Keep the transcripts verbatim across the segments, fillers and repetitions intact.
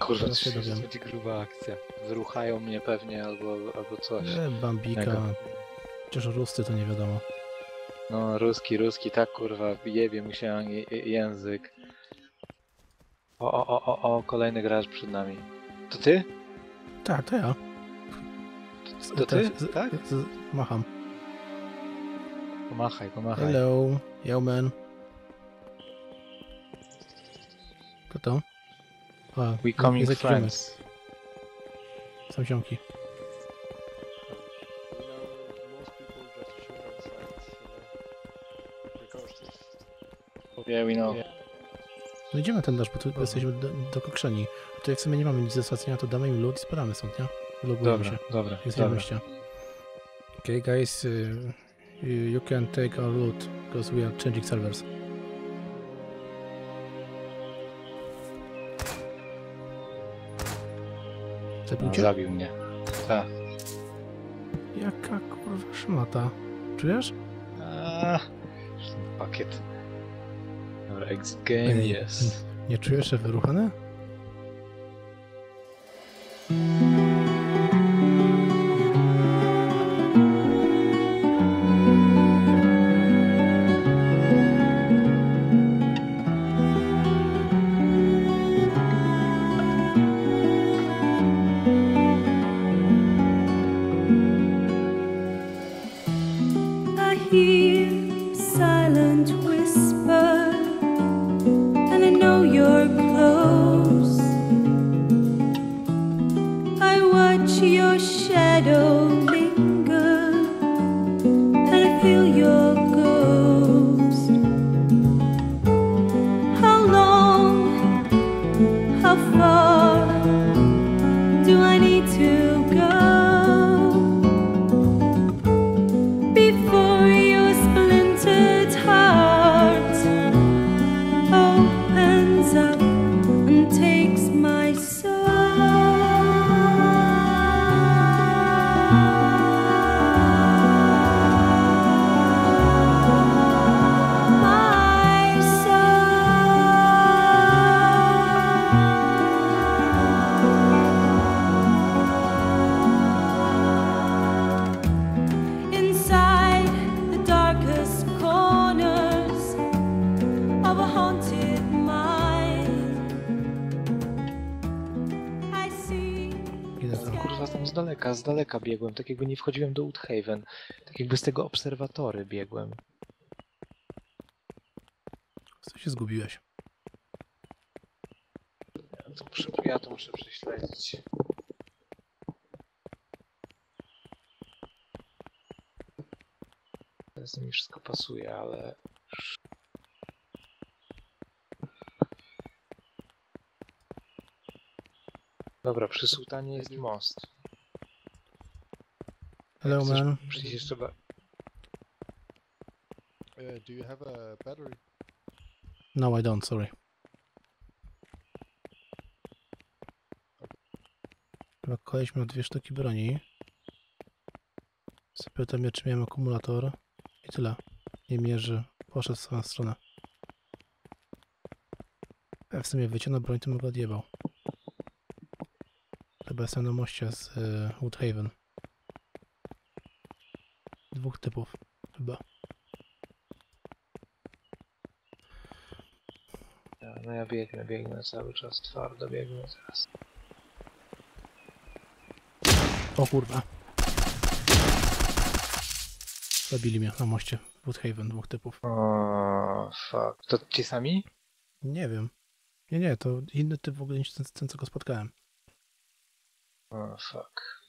Kurwa, Teraz się to dowiem. będzie gruba akcja. Wyruchają mnie pewnie albo, albo coś. E, Bambika. Mega. Chociaż rusty to nie wiadomo. No, ruski, ruski, tak kurwa, jebie mu się je- je- język. O, o, o, o, o, kolejny gracz przed nami. To ty? Tak, to ja. To, to ty? Teraz z- Tak? z- Macham. Pomachaj, pomachaj. Hello, yo man. Kto to? A, We coming język ziomek. friends. Są ziomki. Yeah, we know. No idziemy ten dasz, bo tu jesteśmy do, dokokszeni. A tu jak sobie nie mamy nic do stracenia, to damy im lód i spadamy stąd, nie? Logujemy Dobra, się. dobra, Jest dobra. wyjście. Okay guys, uh, you, you can take our loot, because we are changing servers. Zabił No, cię? zabił mnie. Tak. Jaka kurwa szmata. Czujesz? Aaaa, pakiet. Dobra, exit game, Ej, jest. Nie czujesz się wyruchany? I hear silent whisper, and I know you're close. I watch your shadow linger, and I feel your ghost. How long, how far do I need to go before your splintered heart opens up and takes my soul? My soul. Inside the darkest corners of a haunted mind, I see. Idę tam. Kurwa, tam z daleka, z daleka biegłem, tak jakby nie wchodziłem do Woodhaven. Tak jakby z tego obserwatory biegłem. Co się zgubiłeś? Ja to muszę, ja to muszę prześledzić. Teraz mi wszystko pasuje, ale... Dobra, przy sułtanie jest most. Hello Chcesz man. przyjść jeszcze ba... Uh, do you have a battery? No I don't, sorry. Chyba koleś miał dwie sztuki broni. Zapytał mnie, czy miałem akumulator. I tyle. Nie mierzy. Poszedł w swoją stronę. Ja w sumie wyciągnął broń, to bym go odjebał. Chyba jestem na moście z y, Woodhaven. Dwóch typów. Chyba. Ja, no ja biegnę, biegnę cały czas, twardo biegnę teraz. O kurwa. Zabili mnie na moście w Woodhaven, dwóch typów. O, fuck. To ci sami? Nie wiem. Nie, nie, to inny typ w ogóle niż ten, ten co go spotkałem. O, fuck.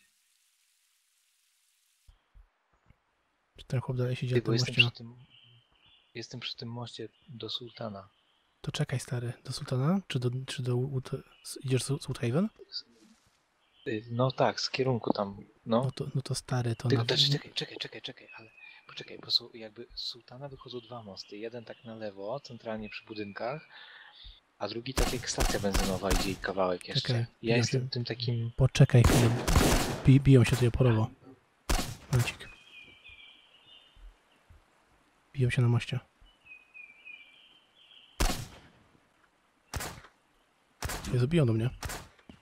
Czy ten chłop dalej siedzi Ty, na bo tym jestem moście? przy tym... Jestem przy tym moście do sułtana. To czekaj stary, do Sultana? Czy do, czy do Wood... idziesz z z Woodhaven? Y, No tak, z kierunku tam, no. No to, no to stary, to Tylko na... to, czekaj, czekaj, czekaj, czekaj, ale poczekaj, bo są jakby z sułtana wychodzą dwa mosty. Jeden tak na lewo, centralnie przy budynkach, a drugi tak jak stacja benzynowa idzie i kawałek jeszcze. Czekaj, Ja ja jestem się- tym takim... Poczekaj chwilę. Bi, biją się tutaj oporowo. Momencik. Biją się na moście. Jezu, biją do mnie.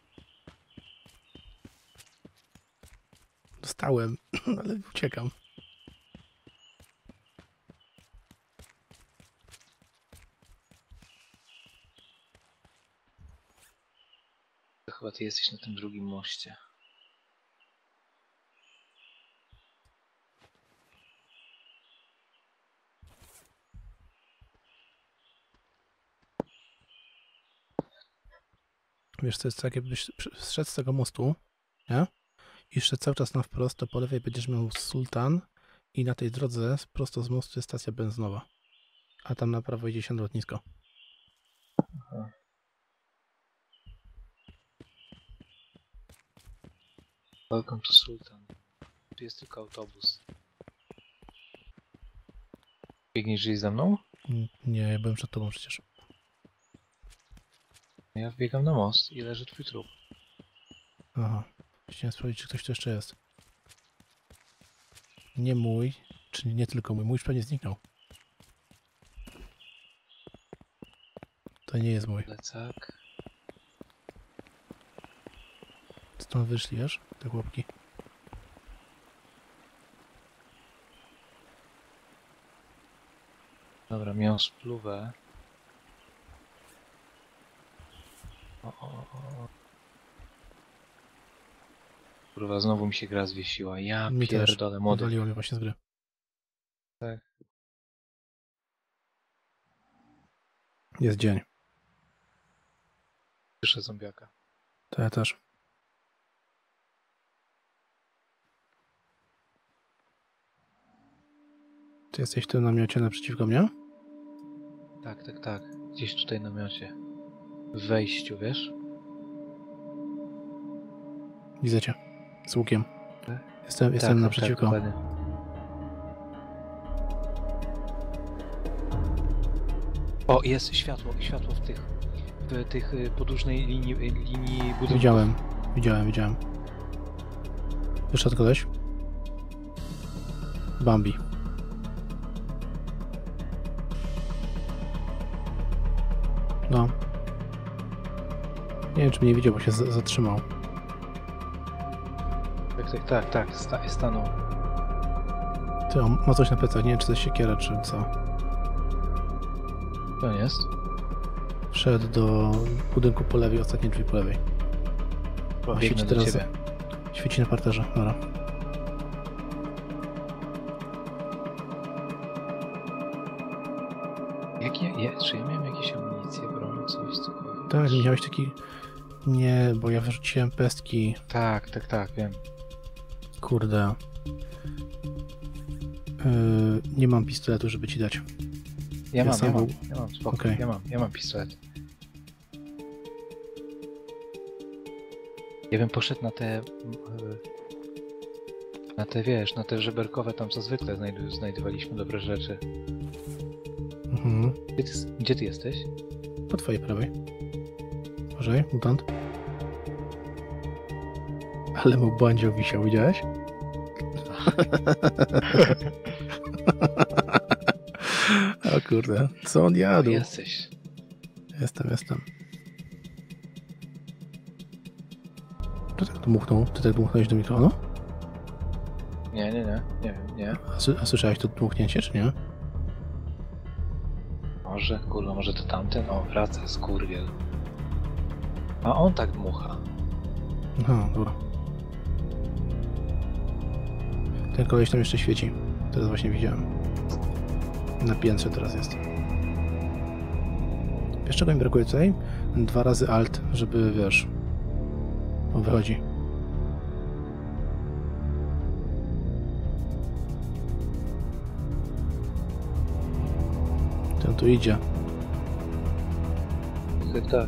Stałem, ale uciekam. To chyba ty jesteś na tym drugim moście. Wiesz, to jest tak, jakbyś zszedł z tego mostu, nie? I szedł cały czas na wprost, to po lewej będziesz miał Sultan i na tej drodze prosto z mostu jest stacja benzynowa. A tam na prawo idzie się na lotnisko. Aha. Welcome to Sultan. Tu jest tylko autobus. Biegniesz gdzieś za mną? N- Nie, ja byłem przed tobą przecież. Ja wbiegam na most i leży twój trup. Aha. Chciałem sprawdzić, czy ktoś tu jeszcze jest. Nie mój, czyli nie tylko mój. Mój już pewnie zniknął. To nie jest mój. Plecak. Stąd wyszli, wiesz? Te chłopki. Dobra, miał spluwę. O, o, o. Kurwa, znowu mi się gra zwiesiła. Ja Mi też. pierdolę, młody. Wywaliło mnie właśnie z gry. Tak. Jest dzień. Słyszę zombiaka. To ja też. Ty jesteś w tym namiocie naprzeciwko mnie? Tak, tak, tak. Gdzieś tutaj na namiocie. W wejściu, wiesz? Widzę cię. Z łukiem. Tak? Jestem, jestem tak, naprzeciwko. Tak, dokładnie. O, jest światło, światło w tych, w tych y, podłużnej linii, y, linii budynków. Widziałem, widziałem, widziałem. Wyszedł koleś? Bambi. No. Nie wiem, czy mnie widział, bo się z- zatrzymał. Tak, tak, tak, tak, sta stanął. Ty, on ma coś na plecach, nie wiem, czy to jest siekiera, czy co. To jest. Wszedł do budynku po lewej, ostatnie drzwi po lewej. Chyba A biegnę świeci do teraz, ciebie. świeci na parterze, dobra. Jakie, je, czy ja miałem jakieś amunicje, broń, coś, cokolwiek? Tak, nie miałeś taki... Nie, bo ja wyrzuciłem pestki. Tak, tak, tak, wiem. Kurde. Yy, nie mam pistoletu, żeby ci dać. Ja, Ja mam, sam ja mam, był- ja mam, spoko, Okej. ja mam, ja mam pistolet. Ja bym poszedł na te... mm, y, na te, wiesz, na te żeberkowe, tam co zwykle znajdu, znajdowaliśmy dobre rzeczy. Mhm. Gdzie ty, gdzie ty jesteś? Po twojej prawej. Uważaj, mutant. Ale mu bandzio wisiał, widziałeś? O kurde, co on jadł? Jesteś. Jestem, jestem. Ty tak dmuchnął? Ty tak dmuchnąłeś do mikrofonu? Nie, nie, nie, nie wiem, nie. A, sy- a słyszałeś to dmuchnięcie, czy nie? Może, kurwa, może to tamten? O, wraca, skurwiel. A on tak dmucha. Aha, dobra. Ten koleś tam jeszcze świeci. Teraz właśnie widziałem. Na piętrze teraz jest. Wiesz czego mi brakuje tutaj? Dwa razy alt, żeby, wiesz... O, wychodzi. Ten tu idzie. Tak, tak.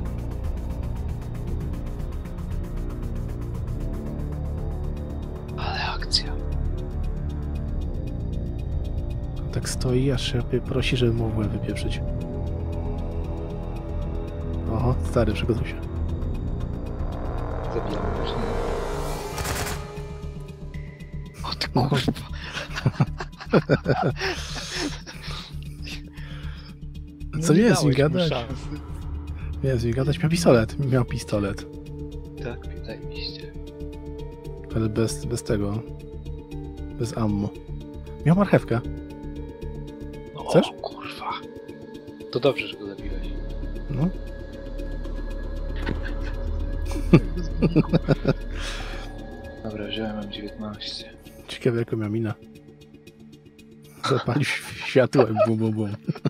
Ale akcja. Tak stoi, aż się prosi, żeby mu w łeb wypieprzyć. Oho, stary, przygotuj się. Zabijamy już, nie? O ty kurwa. Co nie jest mi dałeś mu gadać? szansy. Jest mi gadać, miał pistolet. Miał pistolet. Tak, zajebiście. Ale bez, bez tego. Bez ammo. Miał marchewkę. No, Chcesz? O kurwa. To dobrze, że go zabiłeś. No. Dobra, wziąłem M dziewiętnaście. Ciekawe jaką miał minę. Zapalił światło i bum, bum, bum.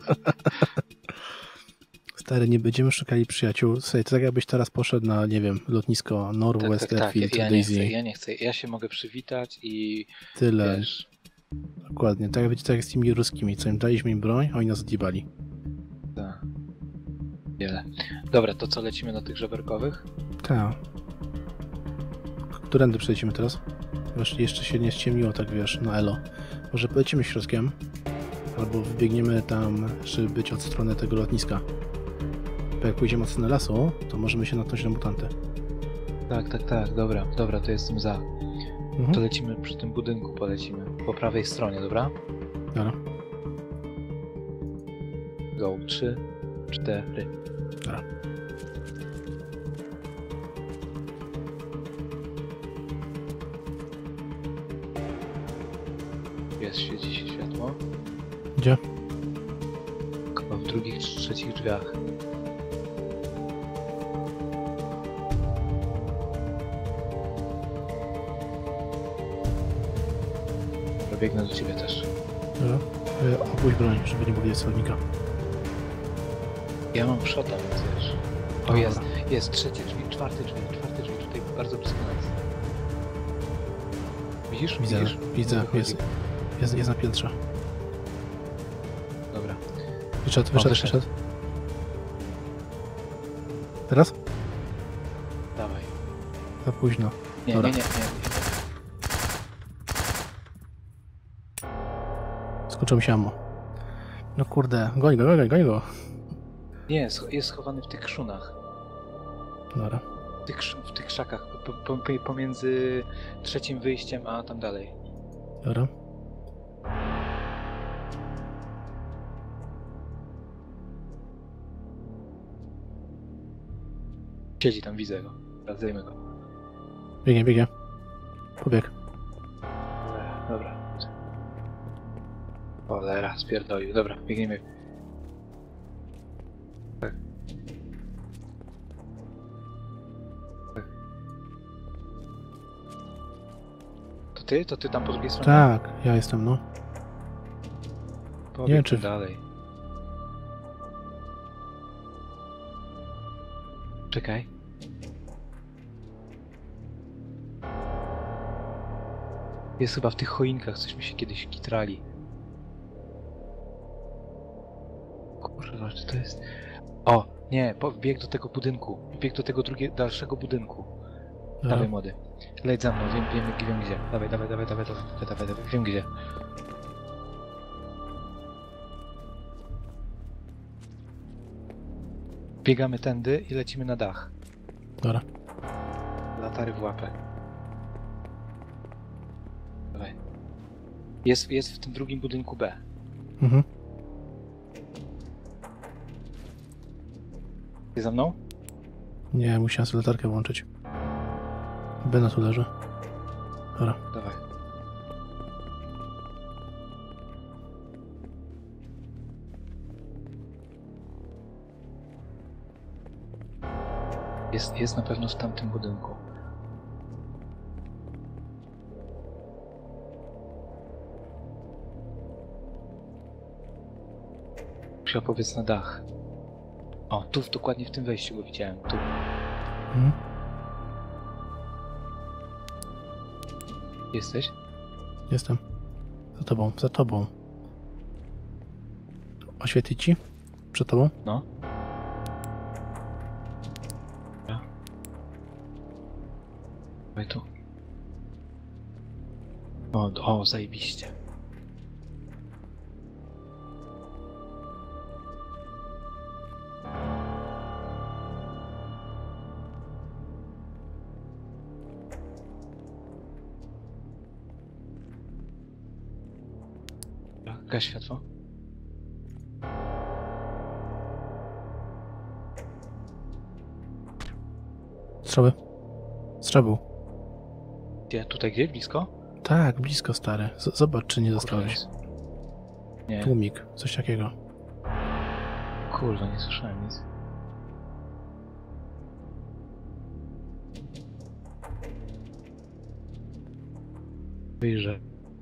Stary, nie będziemy szukali przyjaciół. Słuchaj, to tak jakbyś teraz poszedł na, nie wiem, lotnisko Tak, Northwest tak, tak. Ja, Airfield, ja nie Daisy. chcę, ja nie chcę. Ja się mogę przywitać i Tyle. wiesz... Dokładnie. Tak jak, tak jak z tymi ruskimi, co im daliśmy im broń, a oni nas odjebali. Tak. Wiele. Dobra, to co, lecimy do tych żeberkowych? Tak. Którędy przejdziemy teraz? Wiesz, jeszcze się nie ściemniło, tak wiesz, na elo. Może polecimy środkiem, albo wybiegniemy tam, żeby być od strony tego lotniska. Bo jak pójdziemy od strony lasu, to możemy się natknąć na mutanty. Tak, tak, tak. Dobra, dobra, to jestem za. Mhm. To lecimy przy tym budynku, polecimy. Po prawej stronie, dobra? Dobra. Go. Trzy, cztery. Dobra. Jest, świeci się światło. Gdzie? Chyba w drugich czy trzecich drzwiach. Dobra, biegnę do ciebie też. Dobra. E, Opuść broń, żeby nie było widać słownika. Ja mam przota, więc wiesz. O, Dobra. jest, jest trzecie drzwi, czwarte drzwi, czwarte drzwi, tutaj bardzo blisko nas. Widzisz? Widzę, Widzisz? widzę, Wychodzi. jest, jest, jest na piętrze. Dobra. Wyszedł, O, wyszedł, wyszedł. wyszedł. Teraz? Dawaj. Za późno. Nie, Dobra. nie, nie, nie, nie. Skoczył mi się ammo. No kurde, goń go, goń go, goń go. Nie, jest, jest schowany w tych krzunach. Dobra. W tych, krz- w tych krzakach, po, po, po, pomiędzy trzecim wyjściem, a tam dalej. Dobra. Siedzi tam, widzę go. Teraz zdejmę go. Biegnie, biegnie. Pobieg. Dobra. Cholera, spierdolił. Dobra, biegniemy. Tak. Tak. To ty? To ty tam po drugiej stronie? Tak, ja jestem, no. Pobiegł nie wiem, czy- dalej. Czekaj. Jest chyba w tych choinkach, cośmy się kiedyś kitrali. Kurwa, czy to jest... O, nie, po- bieg do tego budynku. Bieg do tego drugiego, dalszego budynku. Dobra. Dawaj, młody. Leć za mną, wiem, wiem, wiem gdzie. Dawaj, dawaj, dawaj, dawaj, dawaj, dawaj, dawaj, dawaj. Wiem gdzie. Biegamy tędy i lecimy na dach. Dobra. Latary w łapę. Dawaj. Jest, jest w tym drugim budynku B. Mhm. Jest za mną? Nie, musiałem sobie latarkę włączyć. Bena tu leży. Dobra. Dawaj. Jest, jest na pewno w tamtym budynku. Musiał powiedz na dach. O, tu w- dokładnie w tym wejściu go widziałem. Tu. Mhm. Jesteś? Jestem. Za tobą, za tobą. Oświetlić ci? Przed tobą? No. Dobra. Dawaj tu. O, o, zajebiście. Dobra, gaś światło. Strzały. Strzał był. Gdzie? Tutaj gdzie? Blisko? Tak, blisko stary. Z zobacz, czy nie Kurwa, dostałeś. jest. Nie, Tłumik, coś takiego. kurwa, nie słyszałem nic. Wyjrzę.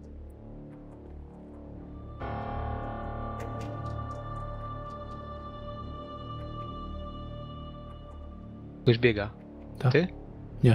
Ktoś biega. Tak. Ty? Nie.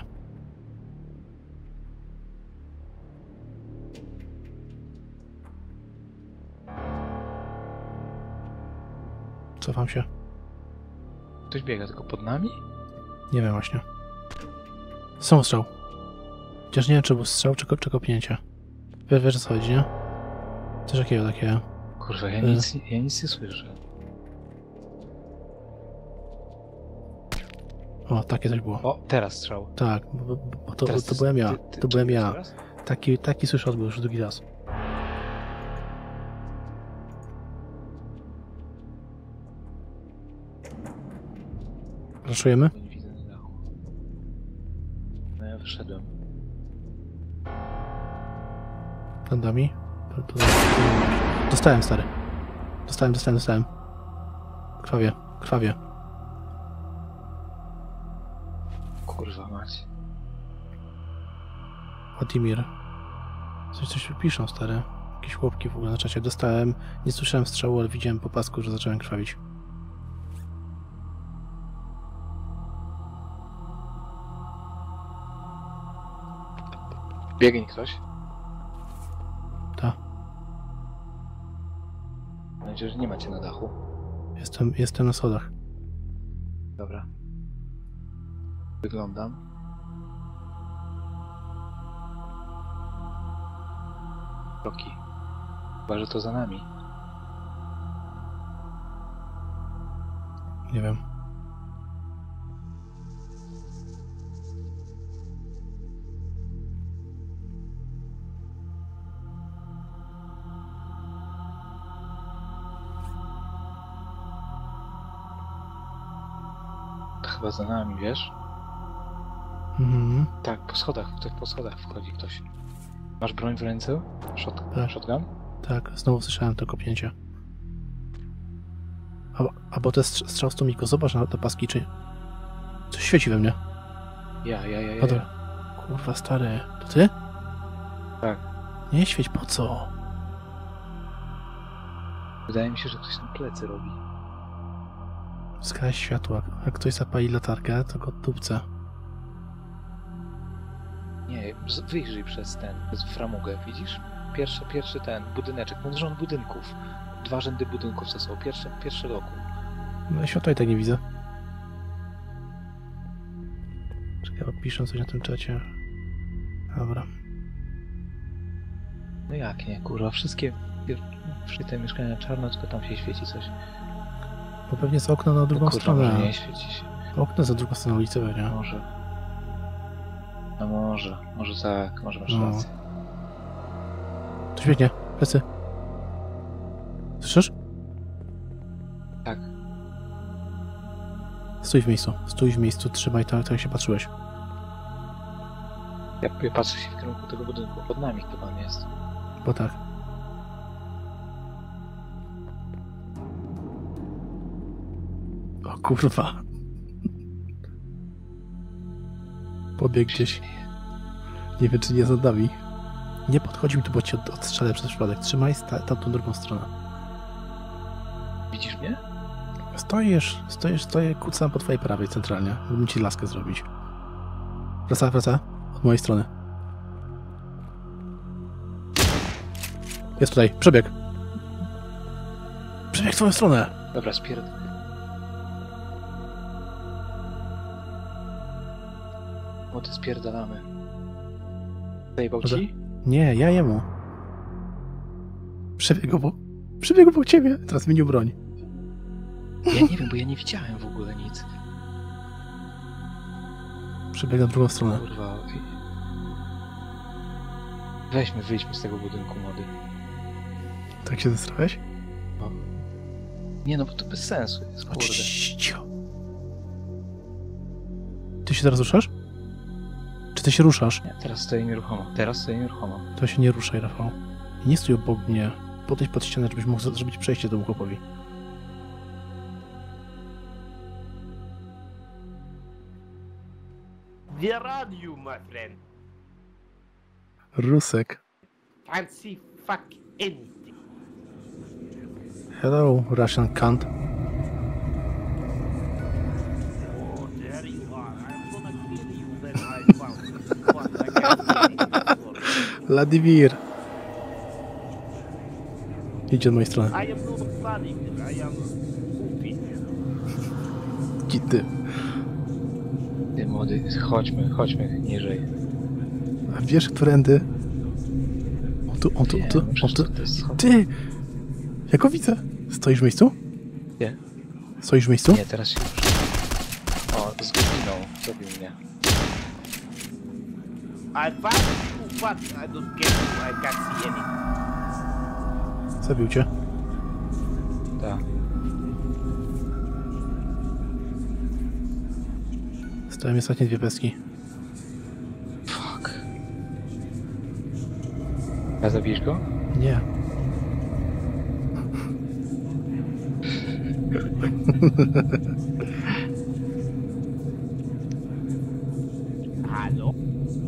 Cofam się. Ktoś biega, tylko pod nami? Nie wiem właśnie. Są strzał. Chociaż nie wiem, czy był strzał, czy, ko- czy kopnięcie. Wiesz, wiesz o co chodzi, nie? Coś takiego, takie... Kurwa, ja Y. nic, ja nic nie słyszę. O, takie coś było. O, teraz strzał. Tak, bo, bo, bo to, Teraz to byłem ja. ty- ty- To byłem czekaj, ja. jeszcze raz? Taki, taki słyszę odgłos już drugi raz. Raszujemy? Nie widzę na dachu. No ja wyszedłem. Nad nami? To- to- Dostałem, stary. Dostałem, dostałem, dostałem. Krwawie, krwawie. Kurwa mać. Władimir. Coś, coś piszą, stary. Jakieś chłopki w ogóle na czacie. Dostałem, nie słyszałem strzału, ale widziałem po pasku, że zacząłem krwawić. Biegnie ktoś? Ta. Mam nadzieję, że nie macie na dachu. Jestem, jestem na schodach. Dobra. Wyglądam. Roki. Chyba, że to za nami. Nie wiem. To chyba za nami, wiesz? Mhm. Tak, po schodach, ktoś po schodach wchodzi ktoś. Masz broń w ręce? Shot, Tak. Shotgun? Tak, znowu słyszałem to kopnięcie. A, albo to jest strz- strzał z tłumiku. Zobacz na te paski, czy... Coś świeci we mnie. Ja, ja, ja, ja. O, dobra. ja. Kurwa, stary. To ty? Tak. Nie świeć, po co? Wydaje mi się, że ktoś tam plecy robi. Skala światła. Jak ktoś zapali latarkę, to go dupce. Nie, z- wyjrzyj przez ten, przez framugę, widzisz? Pierwszy, pierwszy ten budyneczek, ten rząd budynków. Dwa rzędy budynków to są, pierwszy, pierwszy roku. No światła i tak nie widzę. Czekaj, bo piszę coś na tym czacie. Dobra. No jak nie, kurwa, wszystkie, wszystkie te mieszkania czarno, tylko tam się świeci coś. Bo pewnie z okna na drugą No, kurwa, może stronę. nie świeci się. Okno za drugą stronę ulicy będzie. Może. No może, może tak, może masz No. rację. To świetnie. Plecy. Słyszysz? Tak, Stój w miejscu. Stój w miejscu. Trzymaj tak, tak jak się patrzyłeś. ja, ja patrzę się w kierunku tego budynku, pod nami chyba on jest. Bo tak. O kurwa. Pobiegł gdzieś. Nie wiem, czy nie za nami. Nie podchodzi mi tu, bo cię od- odstrzelę przez przypadek. Trzymaj sta- tamtą drugą stronę. Widzisz mnie? Stoisz, stoisz, stoję, kucam po twojej prawej centralnie. Mógłbym ci laskę zrobić. Wraca, wraca. Od mojej strony. Jest tutaj. Przebieg. Przebieg w twoją stronę. Dobra, spierd... O, ty spierdalamy. Zajebał Dobra. ci? Nie, ja jemu. Przebiegł po... Przebiegł po ciebie. Teraz zmienił broń. Ja nie wiem, bo ja nie widziałem w ogóle nic. Przebiegł na drugą stronę. Kurwa. Weźmy, wyjdźmy z tego budynku, młody. Tak się zestrałeś? Nie no, bo to bez sensu jest, O, kurde. cicho. Ty się teraz ruszasz? Czy ty się ruszasz. Nie, teraz stoję nieruchomo. Teraz stoję nieruchomo. To się nie ruszaj, Rafał. I nie stój obok mnie. Podejdź pod ścianę, żebyś mógł zrobić przejście temu chłopowi. Where are you, my friend? Rusek. Can't see fuck anything. Hello, Russian cunt. Oh, there you are. I'm gonna kill you when I found what I got. Vladimir. Idź od mojej strony. I am not Vladimir, I am Putin. Idź ty. Ty młody, chodźmy, chodźmy niżej. A wiesz, którędy? On tu, on tu, on tu, Wiem, on przecież tu. to jest schod- Ty! Ja go widzę. Stoisz w miejscu? Nie. Stoisz w miejscu? Nie, teraz się ruszy. O, zginął. Zabił mnie. I found you, but I don't get you. I can't see anything. Zabił cię. Tak. Stałem ostatnie dwie pestki. Fuck. A zabijesz go? Nie. Hello?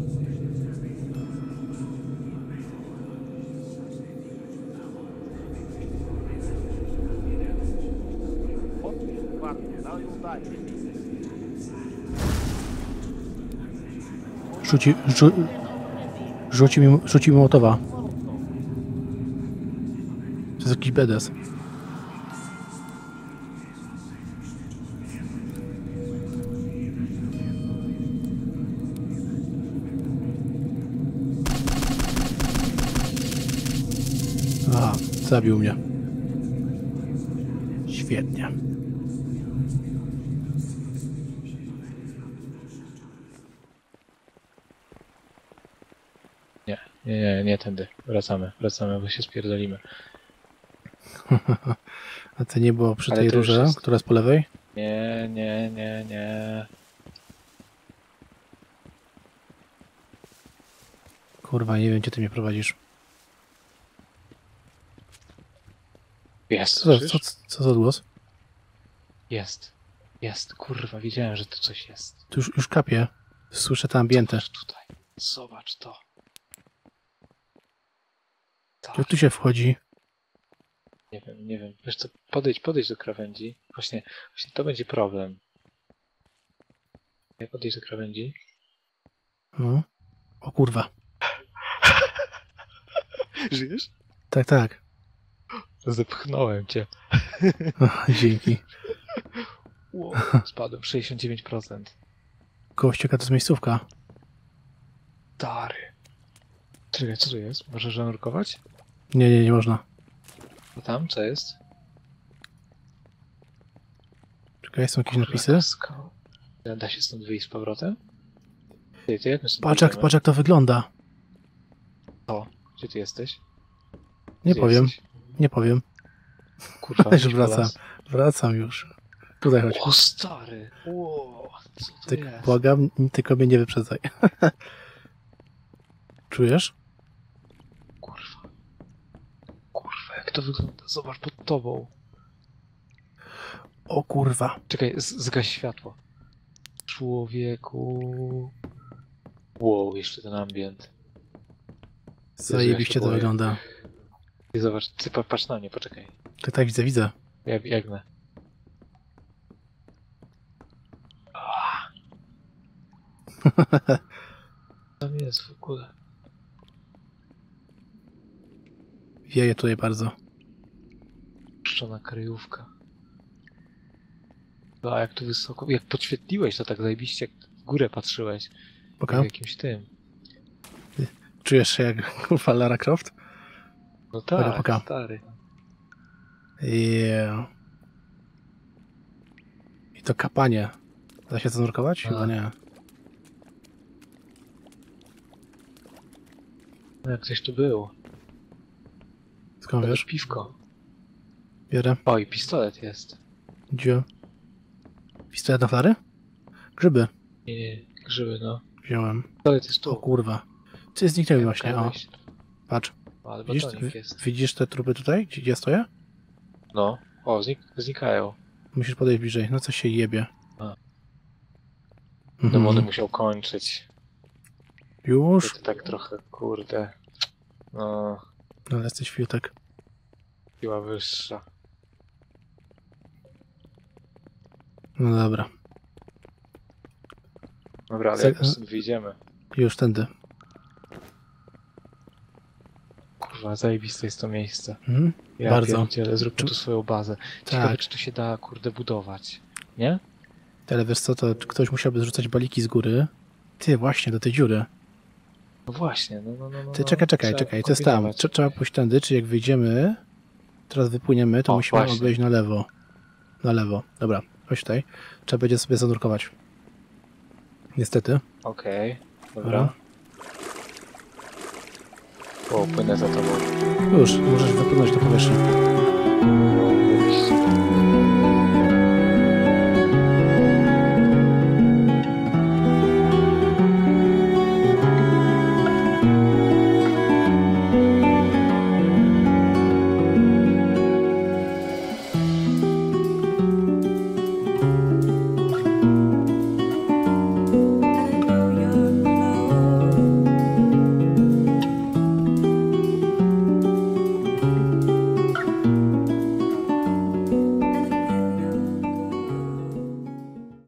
What the fuck? Now you die. Rzuci, rzu, rzuci mi, rzuci mi mołotowa. To jest jakiś bedes. Aha, zabił mnie. Świetnie. Nie, nie, nie, nie tędy. Wracamy, wracamy, bo się spierdolimy. A to nie było przy Ale tej to już rurze, jest- która jest po lewej? Nie, nie, nie, nie. Kurwa, nie wiem, gdzie ty mnie prowadzisz. Jest, Co, za- słyszysz? co, co za odgłos? Jest. Jest, kurwa, wiedziałem, że tu coś jest. Tu już, już kapie. Słyszę te ambiente. Zobacz tutaj. Zobacz to. Tak. Jak tu się wchodzi? Nie wiem, nie wiem. Wiesz co, podejdź, podejdź do krawędzi. Właśnie, właśnie to będzie problem. Jak podejdź do krawędzi? No. O kurwa. Żyjesz? Tak, tak. Zepchnąłem cię. Dzięki. Wow, spadłem sześćdziesiąt dziewięć procent. Kościoka to jest miejscówka. Stary. Czekaj, co tu jest? Możesz żanurkować? Nie, nie, nie można. A tam, co jest? Czekaj, są jakieś Kurwa, napisy? kaskał. Da się stąd wyjść z powrotem? Ty, ty jak my stąd Patrz jak, wyjdziemy? patrz jak to wygląda. O, gdzie ty jesteś? Nie Gdzie powiem, jesteś? nie powiem. Kurwa, Już gdzieś po wracam. las. Wracam już. Tutaj chodź. O, stary! Wow, co to Ty, jest? błagam, tylko mnie nie wyprzedzaj. Czujesz? Kurwa. Kurwa, jak to wygląda? Zobacz pod tobą. O kurwa. Czekaj, z- zgaś światło. Człowieku. Wow, jeszcze ten ambient. Zajebiście się to boję. wygląda. Ty zobacz, ty pa- patrz na mnie, poczekaj. Tak, tak, widzę, widzę. Ja biegnę. Ah. Tam jest w ogóle. Wieje tutaj bardzo. Puszczona kryjówka. A jak tu wysoko, jak podświetliłeś to tak zajebiście, jak w górę patrzyłeś. Poka. Jak jakimś tym. Czujesz się jak kurwa Lara Croft? No Poka, tak, poka. stary. Yeah. I to kapanie. Da się to nurkować? A. Chyba nie. No jak ktoś tu był. Skąd To wiesz? wiesz? Piwko. Bierę. O, i pistolet jest. Gdzie? Pistolet na flary? Grzyby. Nie, nie, grzyby, no. Wziąłem. To jest O tu. kurwa. Ty zniknęły właśnie, o. Wejść. Patrz. O, ale Widzisz, batonik jest. widzisz te trupy tutaj, gdzie ja stoję? No. O, znik znikają. Musisz podejść bliżej. No co się jebie. A. Mhm. Demony musiał kończyć. Już? To tak trochę, kurde. No, Ale jesteś fiutek. siła wyższa. No dobra. Dobra, ale Za- jak stąd wyjdziemy? Już tędy. Kurwa, zajebiste jest to miejsce. Mhm. Ja Bardzo. pierdzielę, zróbmy tu swoją bazę. Ciekawe, Tak. czy tu się da, kurde, budować. Nie? Ale wiesz co, to ktoś musiałby zrzucać baliki z góry. Ty, właśnie, do tej dziury. No właśnie, no, no, no. no Ty, czekaj, czekaj, trzeba czekaj, to jest tam. kombinować. Trze- Trzeba pójść tędy, czy jak wyjdziemy, teraz wypłyniemy, to O, musimy właśnie. obejść na lewo. Na lewo. Dobra, chodź tutaj. Trzeba będzie sobie zanurkować. Niestety. Okej, Dobra. dobra. O, płynę za tobą. Już, możesz wypłynąć do powierzchni.